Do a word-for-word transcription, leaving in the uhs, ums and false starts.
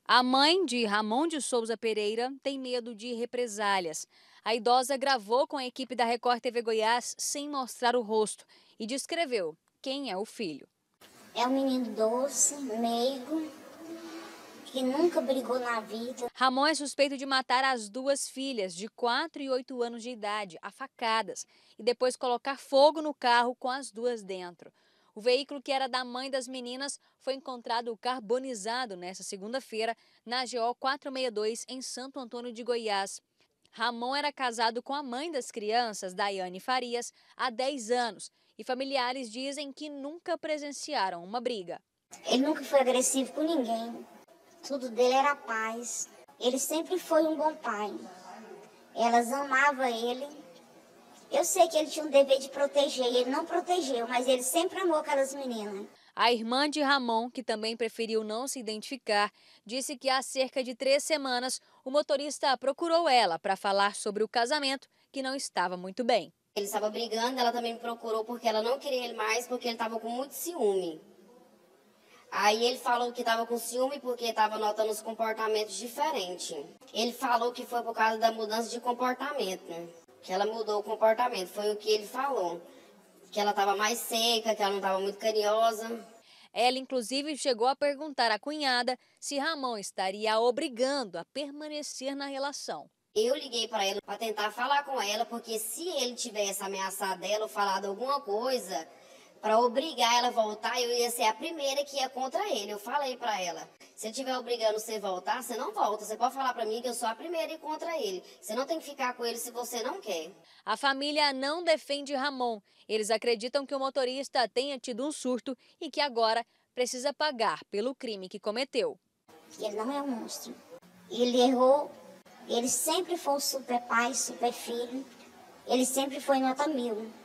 A mãe de Ramon de Souza Pereira tem medo de represálias. A idosa gravou com a equipe da Record T V Goiás sem mostrar o rosto e descreveu quem é o filho. É um menino doce, meigo, que nunca brigou na vida. Ramon é suspeito de matar as duas filhas, de quatro e oito anos de idade, a facadas, e depois colocar fogo no carro com as duas dentro. O veículo, que era da mãe das meninas, foi encontrado carbonizado nesta segunda-feira na G O quatrocentos e sessenta e dois, em Santo Antônio de Goiás. Ramon era casado com a mãe das crianças, Daiane Farias, há dez anos, e familiares dizem que nunca presenciaram uma briga. Ele nunca foi agressivo com ninguém. Tudo dele era paz. Ele sempre foi um bom pai. Elas amavam ele. Eu sei que ele tinha um dever de proteger, e ele não protegeu, mas ele sempre amou aquelas meninas. A irmã de Ramon, que também preferiu não se identificar, disse que há cerca de três semanas o motorista procurou ela para falar sobre o casamento, que não estava muito bem. Ele estava brigando, ela também me procurou porque ela não queria ele mais, porque ele estava com muito ciúme. Aí ele falou que estava com ciúme porque estava notando os comportamentos diferentes. Ele falou que foi por causa da mudança de comportamento, né? Que ela mudou o comportamento, foi o que ele falou. Que ela estava mais seca, que ela não estava muito carinhosa. Ela, inclusive, chegou a perguntar à cunhada se Ramon estaria a obrigando a permanecer na relação. Eu liguei para ela para tentar falar com ela, porque se ele tivesse ameaçado ela ou falado alguma coisa para obrigar ela a voltar, eu ia ser a primeira que ia contra ele. Eu falei para ela, se ele estiver obrigando você a voltar, você não volta. Você pode falar para mim que eu sou a primeira a ir contra ele. Você não tem que ficar com ele se você não quer. A família não defende Ramon. Eles acreditam que o motorista tenha tido um surto e que agora precisa pagar pelo crime que cometeu. Ele não é um monstro. Ele errou. Ele sempre foi um super pai, super filho. Ele sempre foi nota mil.